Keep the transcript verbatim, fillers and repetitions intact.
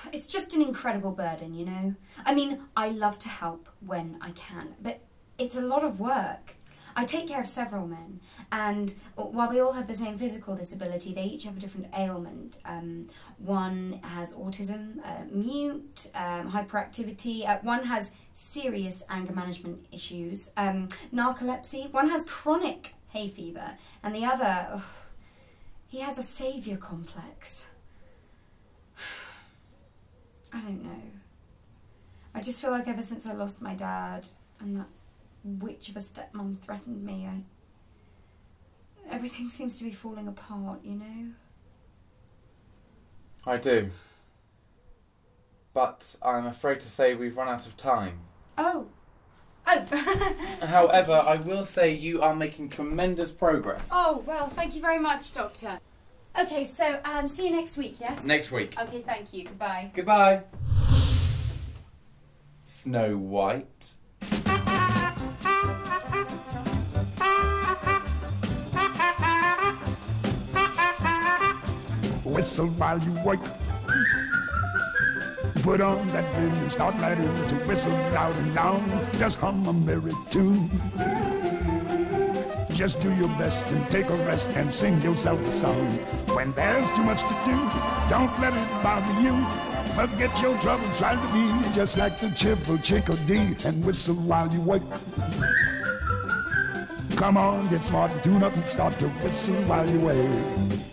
it's just an incredible burden, you know? I mean, I love to help when I can, but it's a lot of work. I take care of several men, and while they all have the same physical disability, they each have a different ailment. Um, one has autism, uh, mute, um, hyperactivity, uh, one has serious anger management issues, um, narcolepsy, one has chronic hay fever, and the other, oh, he has a saviour complex. I don't know. I just feel like ever since I lost my dad and that witch of a stepmom threatened me, I... everything seems to be falling apart, you know? I do. But I'm afraid to say we've run out of time. Oh. Oh. However, I will say you are making tremendous progress. Oh, well, thank you very much, Doctor. Okay, so, um, see you next week, yes? Next week. Okay, thank you. Goodbye. Goodbye. Snow White. Whistle while you work. Put on that grin and start right in to whistle loud and long. Just hum a merry tune. Just do your best and take a rest and sing yourself a song. When there's too much to do, don't let it bother you. Forget your trouble, try to be just like the cheerful chickadee and whistle while you work. Come on, get smart and tune up and start to whistle while you wait.